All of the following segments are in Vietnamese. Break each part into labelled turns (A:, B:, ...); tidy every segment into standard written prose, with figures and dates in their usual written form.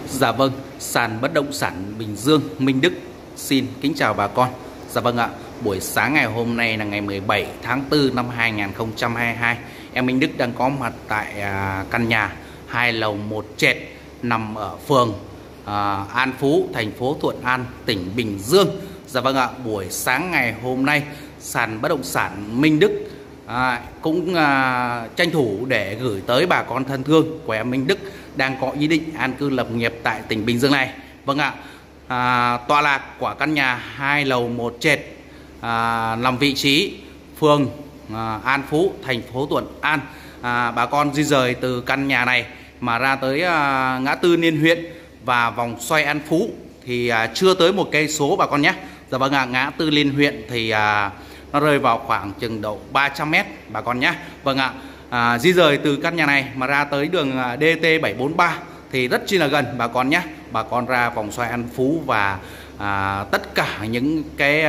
A: Dạ vâng, sàn bất động sản Bình Dương, Minh Đức xin kính chào bà con. Dạ vâng ạ, buổi sáng ngày hôm nay là ngày 17 tháng 4 năm 2022. Em Minh Đức đang có mặt tại căn nhà 2 lầu 1 trệt nằm ở phường An Phú, thành phố Thuận An, tỉnh Bình Dương. Dạ vâng ạ, buổi sáng ngày hôm nay sàn bất động sản Minh Đức cũng tranh thủ để gửi tới bà con thân thương của em Minh Đức đang có ý định an cư lập nghiệp tại tỉnh Bình Dương này. Vâng ạ, tọa lạc của căn nhà 2 lầu 1 trệt nằm vị trí phường An Phú, thành phố Thuận An. Bà con di rời từ căn nhà này mà ra tới ngã tư Liên Huyện và vòng xoay An Phú thì chưa tới 1 cây số bà con nhé. Dạ vâng ạ, ngã tư Liên Huyện thì nó rơi vào khoảng chừng độ 300 m bà con nhé. Vâng ạ, di rời từ căn nhà này mà ra tới đường DT743 thì rất chi là gần bà con nhé. Bà con ra vòng xoay An Phú và tất cả những cái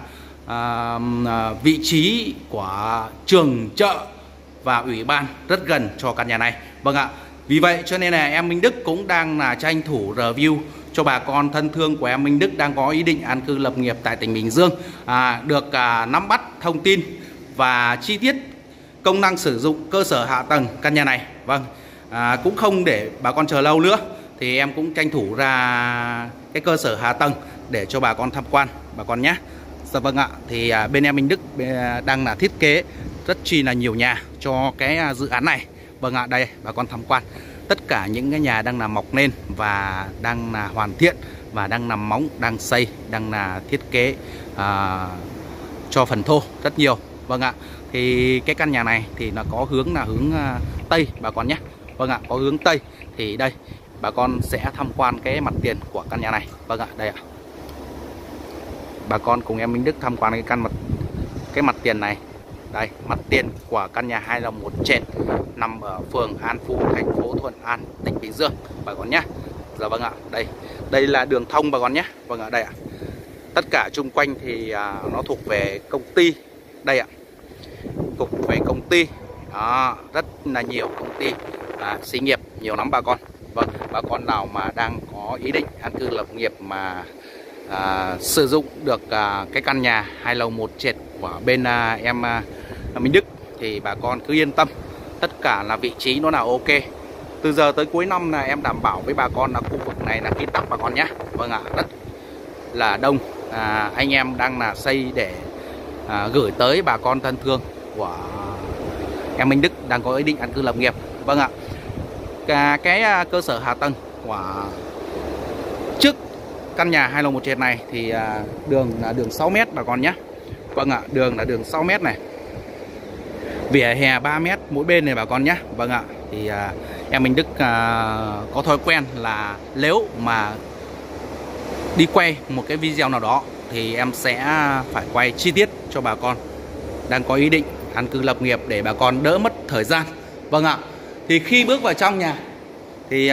A: vị trí của trường, chợ và ủy ban rất gần cho căn nhà này. Vâng ạ, vì vậy cho nên là em Minh Đức cũng đang tranh thủ review cho bà con thân thương của em Minh Đức đang có ý định an cư lập nghiệp tại tỉnh Bình Dương được nắm bắt thông tin và chi tiết công năng sử dụng cơ sở hạ tầng căn nhà này. Vâng, cũng không để bà con chờ lâu nữa thì em cũng tranh thủ ra cái cơ sở hạ tầng để cho bà con tham quan bà con nhé. Dạ vâng ạ, thì bên em Minh Đức đang thiết kế rất chi là nhiều nhà cho cái dự án này. Vâng ạ, đây bà con tham quan tất cả những cái nhà đang nằm mọc lên và đang hoàn thiện và đang nằm móng, đang xây, đang thiết kế cho phần thô rất nhiều. Vâng ạ, thì cái căn nhà này thì nó có hướng hướng Tây bà con nhé. Vâng ạ, có hướng Tây thì đây bà con sẽ tham quan cái mặt tiền của căn nhà này. Vâng ạ, đây ạ, bà con cùng em Minh Đức tham quan cái mặt tiền này. Đây, mặt tiền của căn nhà 2 lầu 1 trệt nằm ở phường An Phú, thành phố Thuận An, tỉnh Bình Dương bà con nhé. Dạ vâng ạ, đây là đường thông bà con nhé. Vâng ạ, đây ạ, tất cả chung quanh thì nó thuộc về công ty. Đây ạ, thuộc về công ty đó, rất là nhiều công ty xí nghiệp nhiều lắm bà con. Vâng, bà con nào mà đang có ý định an cư lập nghiệp mà sử dụng được cái căn nhà 2 lầu 1 trệt của bên em Minh Đức thì bà con cứ yên tâm, tất cả là vị trí nó là ok. Từ giờ tới cuối năm là em đảm bảo với bà con là khu vực này là kín tắc bà con nhé. Vâng ạ, rất là đông anh em đang xây để gửi tới bà con thân thương của em Minh Đức đang có ý định an cư lập nghiệp. Vâng ạ, cái cơ sở hạ tầng của trước căn nhà 2 lầu 1 trệt này thì đường là đường 6 m bà con nhé. Vâng ạ, đường là đường 6 m này, vỉa hè 3 m mỗi bên này bà con nhé. Vâng ạ, thì em Minh Đức có thói quen là nếu mà đi quay một cái video nào đó thì em sẽ phải quay chi tiết cho bà con đang có ý định an cư lập nghiệp để bà con đỡ mất thời gian. Vâng ạ, thì khi bước vào trong nhà thì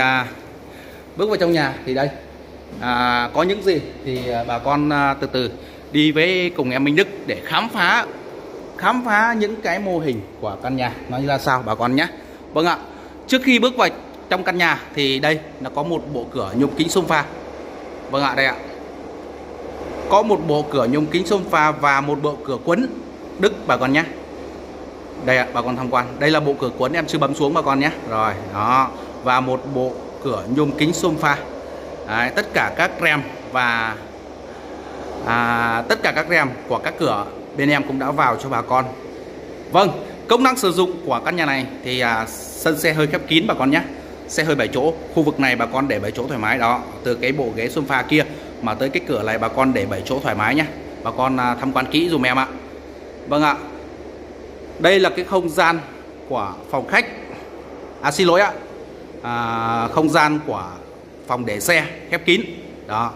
A: đây có những gì thì bà con từ từ đi với cùng em Minh Đức để khám phá những cái mô hình của căn nhà nó như là sao bà con nhé. Vâng ạ, trước khi bước vào trong căn nhà thì đây là có một bộ cửa nhôm kính sofa. Vâng ạ, đây ạ, có một bộ cửa nhôm kính sofa và một bộ cửa quấn Đức bà con nhé. Đây ạ, bà con tham quan, đây là bộ cửa quấn em chưa bấm xuống bà con nhé. Rồi đó, và một bộ cửa nhôm kính sofa. Đấy, tất cả các rèm và tất cả các rèm của các cửa bên em cũng đã vào cho bà con. Vâng, công năng sử dụng của căn nhà này thì sân xe hơi khép kín bà con nhé, xe hơi 7 chỗ. Khu vực này bà con để 7 chỗ thoải mái đó, từ cái bộ ghế sofa kia mà tới cái cửa này bà con để 7 chỗ thoải mái nhé. Bà con tham quan kỹ dùm em ạ. Vâng ạ, đây là cái không gian của phòng khách, xin lỗi ạ, không gian của phòng để xe khép kín đó.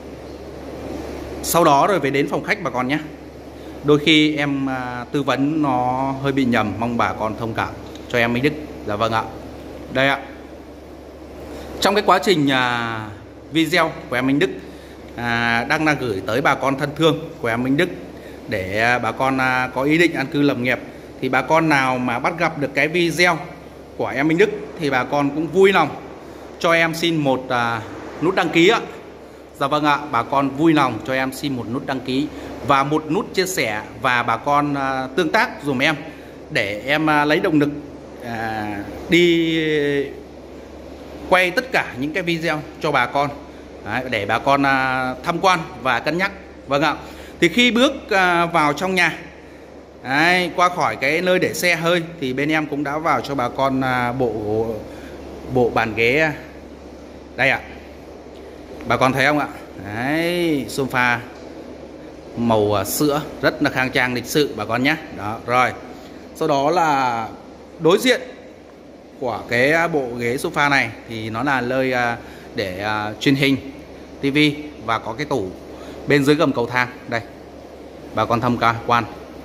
A: Sau đó rồi về đến phòng khách bà con nhé. Đôi khi em tư vấn nó hơi bị nhầm, mong bà con thông cảm cho em Minh Đức. Dạ vâng ạ, đây ạ, trong cái quá trình video của em Minh Đức đang gửi tới bà con thân thương của em Minh Đức để bà con có ý định an cư lập nghiệp thì bà con nào mà bắt gặp được cái video của em Minh Đức thì bà con cũng vui lòng cho em xin một nút đăng ký ạ. Dạ vâng ạ, bà con vui lòng cho em xin một nút đăng ký và một nút chia sẻ, và bà con tương tác dùm em để em lấy động lực đi quay tất cả những cái video cho bà con. Đấy, để bà con tham quan và cân nhắc. Vâng ạ. Thì khi bước vào trong nhà, đấy, qua khỏi cái nơi để xe hơi, thì bên em cũng đã vào cho bà con bộ bàn ghế đây ạ. Bà con thấy không ạ? Đấy, sofa màu sữa rất là khang trang lịch sự bà con nhé. Đó, rồi. Sau đó là đối diện của cái bộ ghế sofa này thì nó là nơi để truyền hình tivi, và có cái tủ bên dưới gầm cầu thang đây. Bà con tham quan.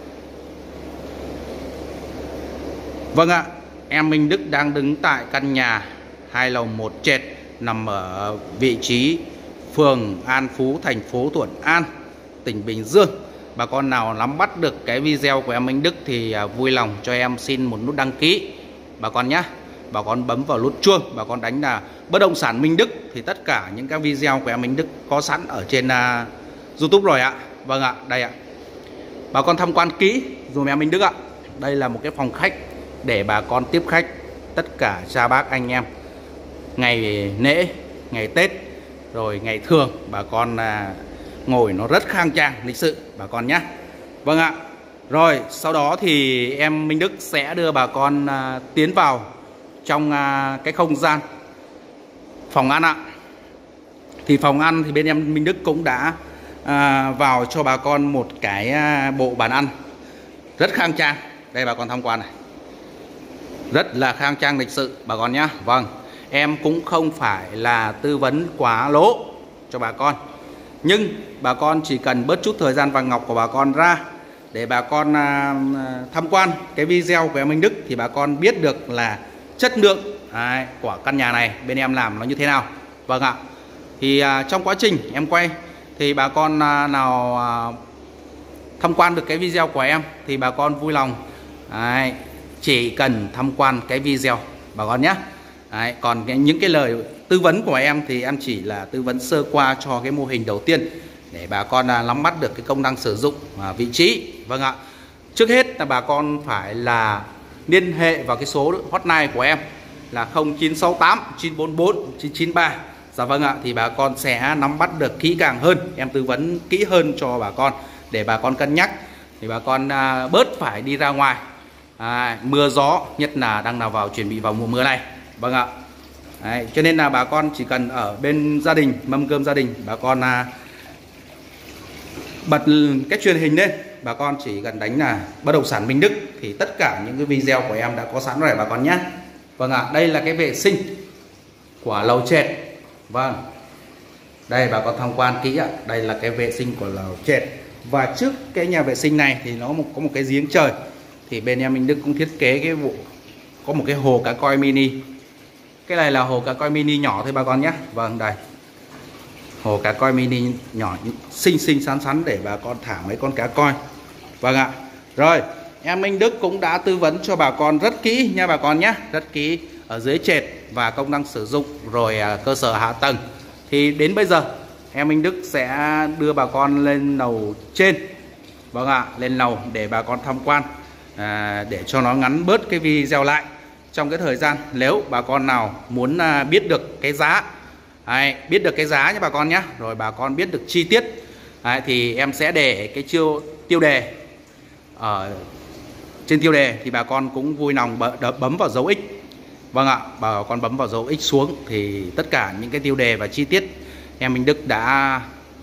A: Vâng ạ, em Minh Đức đang đứng tại căn nhà 2 lầu 1 trệt nằm ở vị trí phường An Phú, thành phố Thuận An, tỉnh Bình Dương. Bà con nào nắm bắt được cái video của em Minh Đức thì vui lòng cho em xin một nút đăng ký bà con nhé. Bà con bấm vào nút chuông, bà con đánh là bất động sản Minh Đức, thì tất cả những cái video của em Minh Đức có sẵn ở trên YouTube rồi ạ. Vâng ạ, đây ạ. Bà con tham quan kỹ dùm em Minh Đức ạ. Đây là một cái phòng khách để bà con tiếp khách tất cả cha bác anh em ngày lễ, ngày Tết, rồi ngày thường bà con ngồi nó rất khang trang lịch sự bà con nhé. Vâng ạ. Rồi sau đó thì em Minh Đức sẽ đưa bà con tiến vào trong cái không gian phòng ăn ạ. Thì phòng ăn thì bên em Minh Đức cũng đã vào cho bà con một cái bộ bàn ăn rất khang trang. Đây bà con tham quan này, rất là khang trang lịch sự bà con nhé. Vâng, em cũng không phải là tư vấn quá lỗ cho bà con, nhưng bà con chỉ cần bớt chút thời gian vàng ngọc của bà con ra để bà con tham quan cái video của em Minh Đức, thì bà con biết được là chất lượng của căn nhà này bên em làm nó như thế nào. Vâng ạ. Thì trong quá trình em quay thì bà con nào tham quan được cái video của em thì bà con vui lòng chỉ cần tham quan cái video bà con nhé. Còn những cái lời tư vấn của em thì em chỉ là tư vấn sơ qua cho cái mô hình đầu tiên để bà con nắm bắt được cái công năng sử dụng vị trí. Vâng ạ. Trước hết là bà con phải là liên hệ vào cái số hotline của em là 0968 944 993. Dạ vâng ạ. Thì bà con sẽ nắm bắt được kỹ càng hơn, em tư vấn kỹ hơn cho bà con để bà con cân nhắc, thì bà con bớt phải đi ra ngoài mưa gió, nhất là đang nào vào chuẩn bị vào mùa mưa này. Vâng ạ. Đấy, cho nên là bà con chỉ cần ở bên gia đình, mâm cơm gia đình, bà con bật cái truyền hình lên, bà con chỉ cần đánh là bất động sản Minh Đức thì tất cả những cái video của em đã có sẵn rồi bà con nhé. Vâng ạ. Đây là cái vệ sinh của lầu trệt. Vâng, đây bà con tham quan kỹ ạ. Đây là cái vệ sinh của lầu trệt, và trước cái nhà vệ sinh này thì nó có một cái giếng trời, thì bên em Minh Đức cũng thiết kế cái vụ có một cái hồ cá coi mini. Cái này là hồ cá coi mini nhỏ thôi bà con nhé. Vâng, đây hồ cá coi mini nhỏ xinh xinh xắn xắn để bà con thả mấy con cá coi. Vâng ạ. Rồi em Minh Đức cũng đã tư vấn cho bà con rất kỹ nha bà con nhé, rất kỹ ở dưới trệt và công năng sử dụng, rồi cơ sở hạ tầng. Thì đến bây giờ em Minh Đức sẽ đưa bà con lên lầu trên. Vâng ạ, lên lầu để bà con tham quan, để cho nó ngắn bớt cái video lại. Trong cái thời gian nếu bà con nào muốn biết được cái giá, biết được cái giá nha bà con nhé, rồi bà con biết được chi tiết, thì em sẽ để cái tiêu đề ở trên tiêu đề, thì bà con cũng vui lòng bấm vào dấu X. Vâng ạ, bà con bấm vào dấu X xuống thì tất cả những cái tiêu đề và chi tiết em Minh Đức đã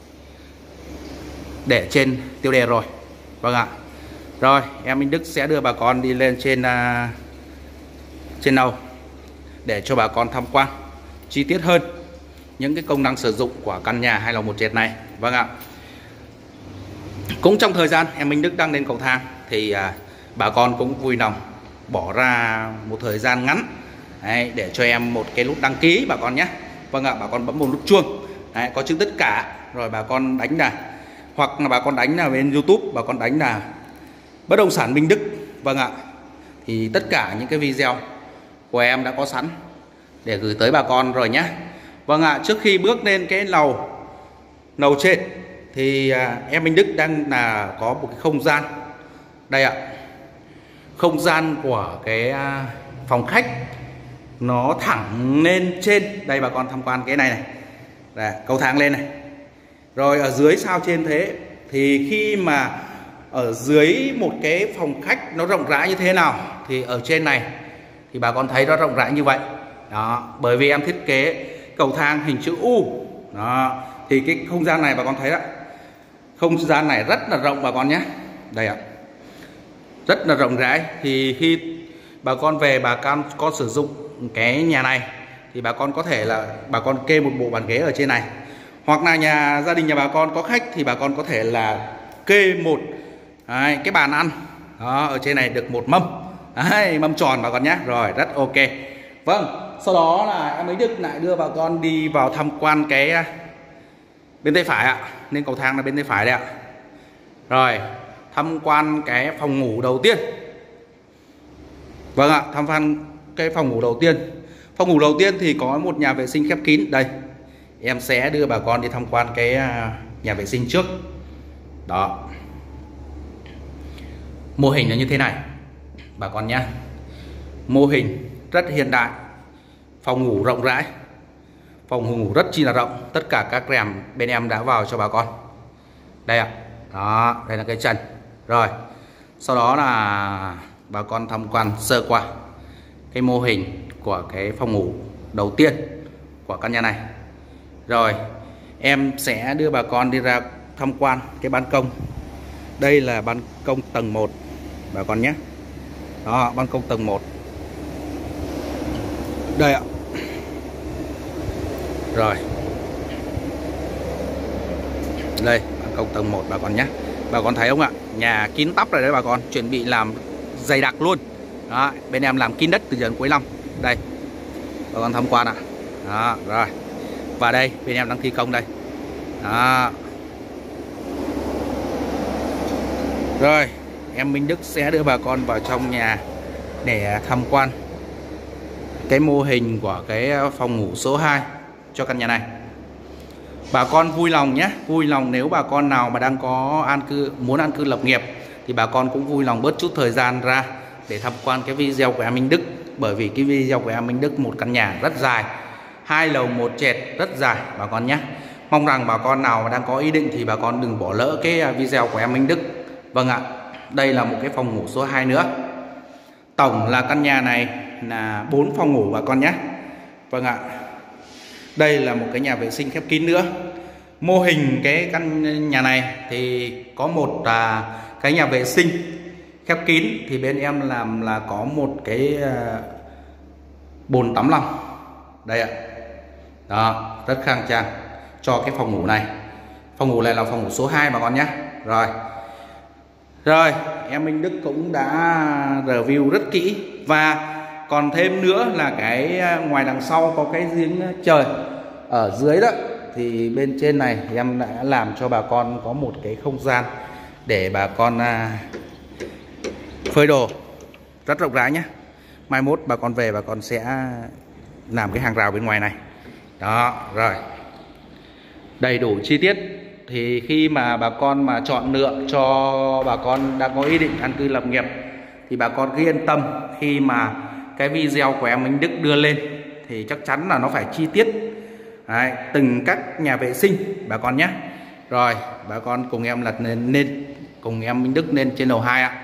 A: để trên tiêu đề rồi. Vâng ạ. Rồi em Minh Đức sẽ đưa bà con đi lên trên lầu để cho bà con tham quan chi tiết hơn những cái công năng sử dụng của căn nhà 2 lầu 1 trệt này. Vâng ạ. Cũng trong thời gian em Minh Đức đang lên cầu thang thì bà con cũng vui lòng bỏ ra một thời gian ngắn để cho em một cái nút đăng ký bà con nhé. Vâng ạ. Bà con bấm một nút chuông có chữ tất cả, rồi bà con đánh là, hoặc là bà con đánh là bên YouTube bà con đánh là bất động sản Minh Đức. Vâng ạ. Thì tất cả những cái video của em đã có sẵn để gửi tới bà con rồi nhé. Vâng ạ, trước khi bước lên cái lầu trên thì em Minh Đức đang là có một cái không gian đây ạ. Không gian của cái phòng khách nó thẳng lên trên đây, bà con tham quan cái này này. Đây, cầu thang lên này. Rồi ở dưới sao trên thế, thì khi mà ở dưới một cái phòng khách nó rộng rãi như thế nào thì ở trên này thì bà con thấy nó rộng rãi như vậy. Đó, bởi vì em thiết kế cầu thang hình chữ U. Đó, thì cái không gian này bà con thấy đó. Không gian này rất là rộng bà con nhé. Đây ạ. Rất là rộng rãi. Thì khi bà con về bà con có sử dụng cái nhà này thì bà con có thể là bà con kê một bộ bàn ghế ở trên này. Hoặc là gia đình nhà bà con có khách thì bà con có thể là kê một cái bàn ăn. Đó, ở trên này được một mâm. Đấy, mâm tròn bà con nhé. Rồi, rất ok. Vâng, sau đó là em Minh Đức lại đưa bà con đi vào tham quan cái bên tay phải ạ. Nên cầu thang là bên tay phải đây ạ. Rồi, tham quan cái phòng ngủ đầu tiên. Vâng ạ, tham quan cái phòng ngủ đầu tiên. Phòng ngủ đầu tiên thì có một nhà vệ sinh khép kín. Đây, em sẽ đưa bà con đi tham quan cái nhà vệ sinh trước. Đó, mô hình là như thế này bà con nhé. Mô hình rất hiện đại. Phòng ngủ rộng rãi. Phòng ngủ rất chi là rộng. Tất cả các rèm bên em đã vào cho bà con. Đây ạ. Đó, đây là cái trần. Rồi, sau đó là bà con tham quan sơ qua cái mô hình của cái phòng ngủ đầu tiên của căn nhà này. Rồi, em sẽ đưa bà con đi ra tham quan cái ban công. Đây là ban công tầng 1 bà con nhé. Đó, ban công tầng 1. Đây ạ. Rồi, đây ban công tầng 1 bà con nhé. Bà con thấy không ạ? Nhà kín tắp rồi đấy bà con, chuẩn bị làm dày đặc luôn. Đó, bên em làm kín đất từ giờ đến cuối năm. Đây, bà con tham quan ạ. Đó, rồi. Và đây, bên em đang thi công đây. Đó. Rồi, em Minh Đức sẽ đưa bà con vào trong nhà để tham quan cái mô hình của cái phòng ngủ số 2 cho căn nhà này. Bà con vui lòng nhé, vui lòng nếu bà con nào mà đang có muốn an cư lập nghiệp thì bà con cũng vui lòng bớt chút thời gian ra để tham quan cái video của em Minh Đức. Bởi vì cái video của em Minh Đức một căn nhà rất dài, 2 lầu 1 trệt rất dài bà con nhé. Mong rằng bà con nào mà đang có ý định thì bà con đừng bỏ lỡ cái video của em Minh Đức. Vâng ạ, đây là một cái phòng ngủ số 2 nữa. Tổng là căn nhà này là 4 phòng ngủ bà con nhé. Vâng ạ. Đây là một cái nhà vệ sinh khép kín nữa. Mô hình cái căn nhà này thì có một cái nhà vệ sinh khép kín thì bên em làm là có một cái bồn tắm lòng. Đây ạ. Đó, rất khang trang cho cái phòng ngủ này. Phòng ngủ này là phòng ngủ số 2 bà con nhé. Rồi. Rồi, em Minh Đức cũng đã review rất kỹ. Và còn thêm nữa là cái ngoài đằng sau có cái giếng trời ở dưới đó, thì bên trên này em đã làm cho bà con có một cái không gian để bà con phơi đồ rất rộng rãi nhé. Mai mốt bà con về bà con sẽ làm cái hàng rào bên ngoài này. Đó, rồi. Đầy đủ chi tiết. Thì khi mà bà con mà chọn lựa cho bà con đang có ý định an cư lập nghiệp thì bà con cứ yên tâm, khi mà cái video của em Minh Đức đưa lên thì chắc chắn là nó phải chi tiết. Đấy, từng các nhà vệ sinh bà con nhé. Rồi, bà con cùng em lật lên cùng em Minh Đức lên trên lầu 2 ạ.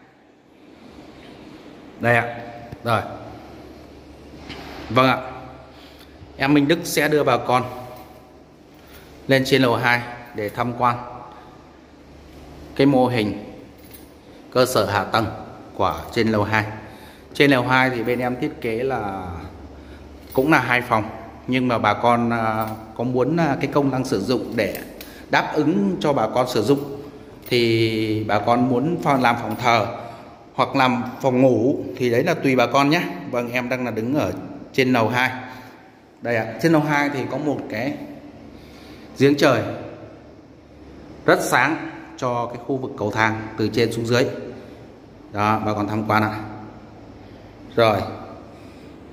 A: Đây ạ. Rồi. Vâng ạ. Em Minh Đức sẽ đưa bà con lên trên lầu 2 để tham quan cái mô hình cơ sở hạ tầng của trên lầu 2. Trên lầu 2 thì bên em thiết kế là cũng là 2 phòng, nhưng mà bà con có muốn cái công năng sử dụng để đáp ứng cho bà con sử dụng thì bà con muốn làm phòng thờ hoặc làm phòng ngủ thì đấy là tùy bà con nhé. Vâng, em đang là đứng ở trên lầu 2. Đây ạ, trên lầu 2 thì có một cái giếng trời rất sáng cho cái khu vực cầu thang từ trên xuống dưới. Đó, bà con tham quan ạ. Rồi,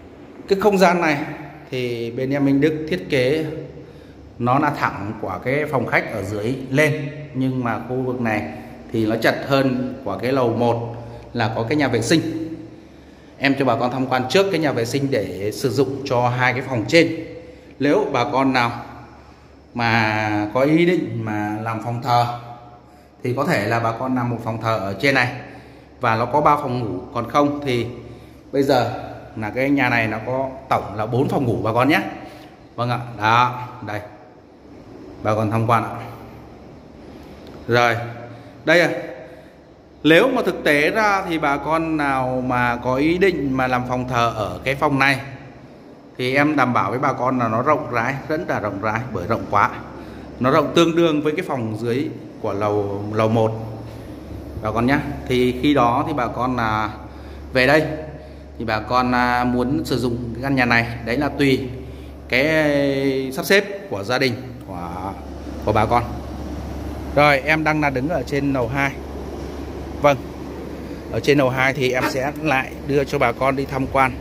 A: Cái không gian này thì bên em Minh Đức thiết kế nó là thẳng của cái phòng khách ở dưới lên, nhưng mà khu vực này thì nó chật hơn của cái lầu 1 là có cái nhà vệ sinh. Em cho bà con tham quan trước cái nhà vệ sinh để sử dụng cho hai cái phòng trên. Nếu bà con nào mà có ý định mà làm phòng thờ thì có thể là bà con làm một phòng thờ ở trên này và nó có 3 phòng ngủ, còn không thì bây giờ là cái nhà này nó có tổng là 4 phòng ngủ bà con nhé. Vâng ạ, đó, đây bà con tham quan ạ. Rồi, đây à. Nếu mà thực tế ra thì bà con nào mà có ý định mà làm phòng thờ ở cái phòng này thì em đảm bảo với bà con là nó rộng rãi, rất là rộng rãi, bởi rộng quá. Nó rộng tương đương với cái phòng dưới của lầu 1 bà con nhé. Thì khi đó thì bà con là về đây thì bà con muốn sử dụng cái căn nhà này, đấy là tùy cái sắp xếp của gia đình của bà con. Rồi em đang là đứng ở trên lầu 2. Vâng, ở trên lầu 2 thì em sẽ lại đưa cho bà con đi tham quan.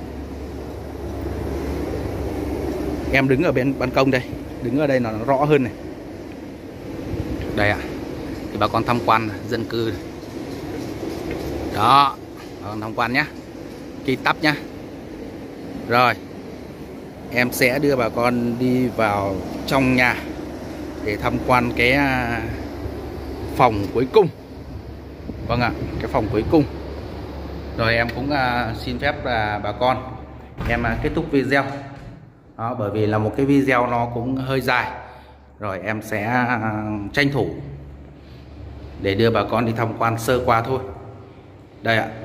A: Em đứng ở bên ban công đây, đứng ở đây nó rõ hơn này. Đây ạ, thì bà con tham quan dân cư này. Đó, bà con tham quan nhé, cây tắp nhá. Rồi em sẽ đưa bà con đi vào trong nhà để tham quan cái phòng cuối cùng. Vâng ạ, cái phòng cuối cùng. Rồi em cũng xin phép là bà con em kết thúc video. Đó, bởi vì là một cái video nó cũng hơi dài. Rồi em sẽ tranh thủ để đưa bà con đi tham quan sơ qua thôi. Đây ạ,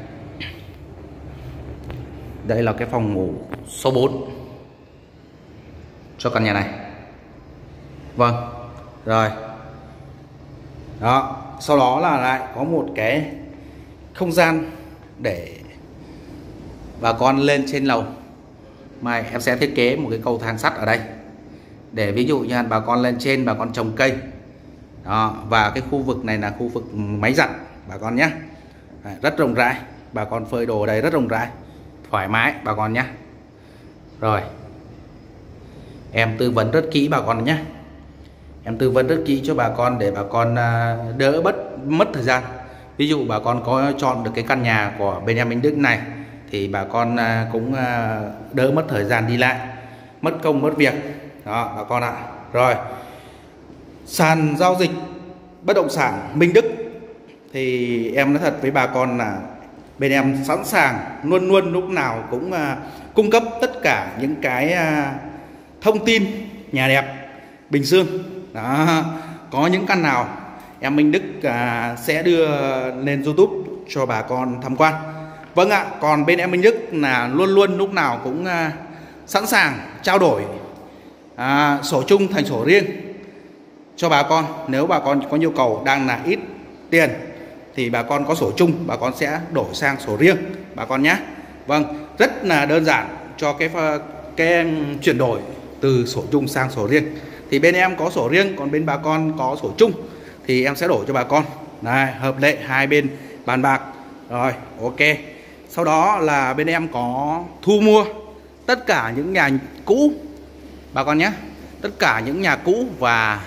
A: đây là cái phòng ngủ số 4 cho căn nhà này. Vâng, rồi đó, sau đó là lại có một cái không gian để bà con lên trên lầu, mà em sẽ thiết kế một cái cầu thang sắt ở đây để ví dụ như bà con lên trên bà con trồng cây đó. Và cái khu vực này là khu vực máy giặt bà con nhé, rất rộng rãi, bà con phơi đồ ở đây rất rộng rãi, thoải mái bà con nhé. Rồi em tư vấn rất kỹ bà con nhé, em tư vấn rất kỹ cho bà con để bà con đỡ mất thời gian. Ví dụ bà con có chọn được cái căn nhà của bên em Minh Đức này thì bà con cũng đỡ mất thời gian đi lại, mất công mất việc đó bà con ạ. Rồi, sàn giao dịch bất động sản Minh Đức thì em nói thật với bà con là bên em sẵn sàng luôn lúc nào cũng cung cấp tất cả những cái thông tin nhà đẹp Bình Dương đó. Có những căn nào em Minh Đức sẽ đưa lên YouTube cho bà con tham quan. Vâng ạ, còn bên em Minh Đức là luôn lúc nào cũng sẵn sàng trao đổi sổ chung thành sổ riêng cho bà con. Nếu bà con có nhu cầu đang là ít tiền thì bà con có sổ chung, bà con sẽ đổi sang sổ riêng bà con nhé. Vâng, rất là đơn giản cho cái chuyển đổi từ sổ chung sang sổ riêng. Thì bên em có sổ riêng, còn bên bà con có sổ chung thì em sẽ đổi cho bà con. Đây, hợp lệ hai bên bàn bạc. Rồi, ok. Sau đó là bên em có thu mua tất cả những nhà cũ bà con nhé, tất cả những nhà cũ và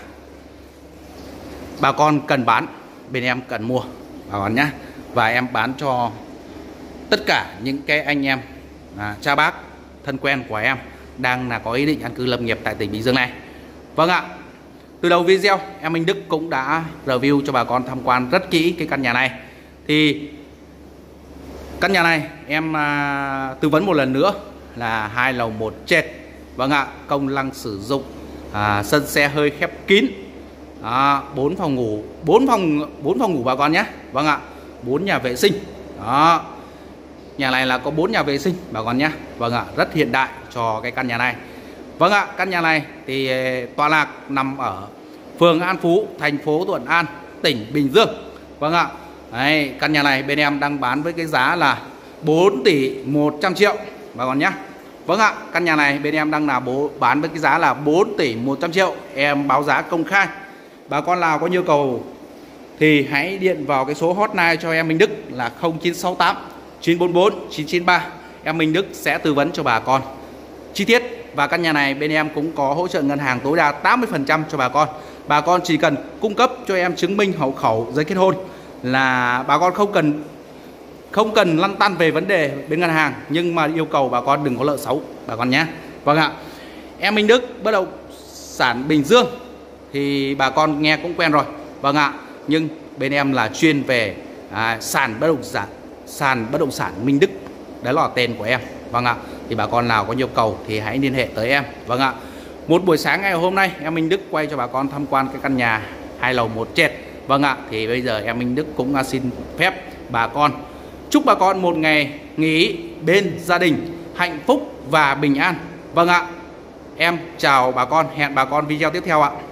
A: bà con cần bán bên em cần mua bà con nhé. Và em bán cho tất cả những cái anh em cha bác thân quen của em đang là có ý định an cư lập nghiệp tại tỉnh Bình Dương này. Vâng ạ, từ đầu video em Minh Đức cũng đã review cho bà con tham quan rất kỹ cái căn nhà này. Thì căn nhà này em tư vấn một lần nữa là 2 lầu 1 trệt. Vâng ạ, công năng sử dụng sân xe hơi khép kín, 4 phòng ngủ, 4 phòng ngủ bà con nhé. Vâng ạ, 4 nhà vệ sinh đó. Nhà này là có 4 nhà vệ sinh bà con nhé. Vâng ạ, rất hiện đại cho cái căn nhà này. Vâng ạ, căn nhà này thì tọa lạc nằm ở phường An Phú, thành phố Thuận An, tỉnh Bình Dương. Vâng ạ, đấy, căn nhà này bên em đang bán với cái giá là 4 tỷ 100 triệu bà con nhé. Vâng ạ, căn nhà này bên em đang là bán với cái giá là 4 tỷ 100 triệu. Em báo giá công khai. Bà con nào có nhu cầu thì hãy điện vào cái số hotline cho em Minh Đức là 0968 944 993. Em Minh Đức sẽ tư vấn cho bà con chi tiết. Và căn nhà này bên em cũng có hỗ trợ ngân hàng tối đa 80% cho bà con. Bà con chỉ cần cung cấp cho em chứng minh hộ khẩu, giấy kết hôn là bà con không cần lăn tăn về vấn đề bên ngân hàng, nhưng mà yêu cầu bà con đừng có nợ xấu bà con nhé. Vâng ạ. Em Minh Đức bất động sản Bình Dương thì bà con nghe cũng quen rồi. Vâng ạ. Nhưng bên em là chuyên về sàn bất động sản Minh Đức, đấy là tên của em. Vâng ạ. Thì bà con nào có nhu cầu thì hãy liên hệ tới em. Vâng ạ. Một buổi sáng ngày hôm nay em Minh Đức quay cho bà con tham quan cái căn nhà 2 lầu 1 trệt. Vâng ạ. Thì bây giờ em Minh Đức cũng xin phép bà con chúc bà con một ngày nghỉ bên gia đình hạnh phúc và bình an. Vâng ạ. Em chào bà con, hẹn bà con video tiếp theo ạ.